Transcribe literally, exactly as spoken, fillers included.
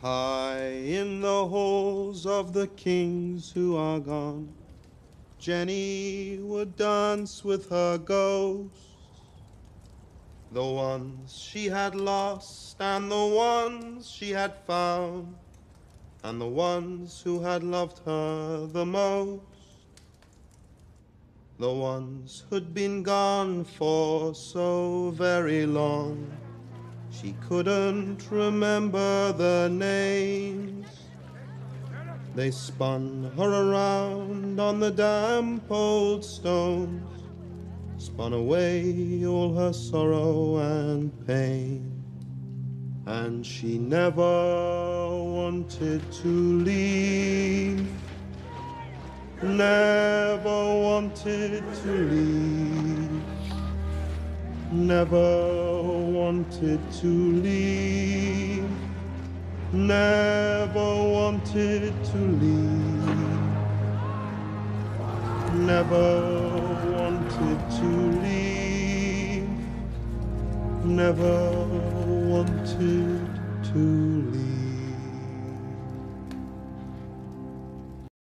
High in the halls of the kings who are gone, Jenny would dance with her ghosts, the ones she had lost and the ones she had found, and the ones who had loved her the most, the ones who'd been gone for so very long she couldn't remember their names. They spun her around on the damp old stones, spun away all her sorrow and pain, and she never wanted to leave, never wanted to leave, never wanted to leave, never wanted to leave, never wanted to leave, never wanted